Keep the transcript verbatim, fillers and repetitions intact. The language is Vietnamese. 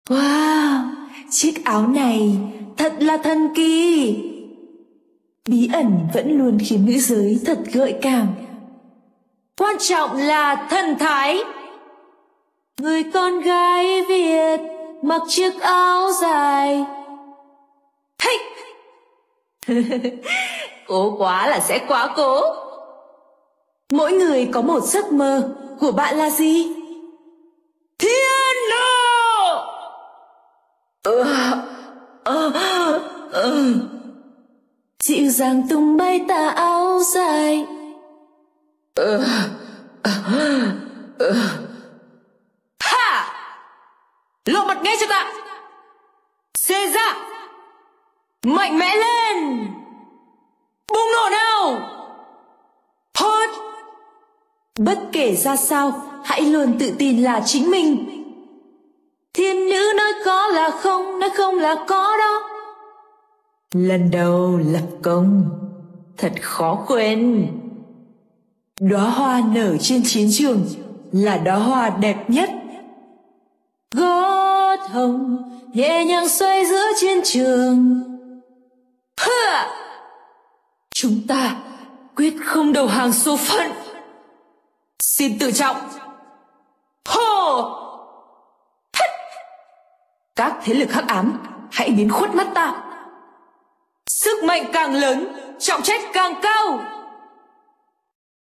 Wow, chiếc áo này thật là thần kỳ. Bí ẩn vẫn luôn khiến nữ giới thật gợi cảm. Quan trọng là thần thái. Người con gái Việt mặc chiếc áo dài. Hey! Cố quá là sẽ quá cố. Mỗi người có một giấc mơ. Của bạn là gì? Thiên lộ. uh, uh, uh. Dịu dàng tung bay tà áo dài. uh, uh, uh. Ha! Lộ mặt ngay cho ta. Xê ra. Mạnh mẽ lên. Bùng nổ nào. Hot. Bất kể ra sao, hãy luôn tự tin là chính mình. Thiên nữ nói có là không, nói không là có đó. Lần đầu lập công, thật khó quên. Đóa hoa nở trên chiến trường là đóa hoa đẹp nhất. Gót hồng nhẹ nhàng xoay giữa chiến trường. Ha! Chúng ta quyết không đầu hàng số phận. Xin tự trọng. Hô! Hít! Các thế lực hắc ám hãy biến khuất mắt ta. Sức mạnh càng lớn, trọng trách càng cao.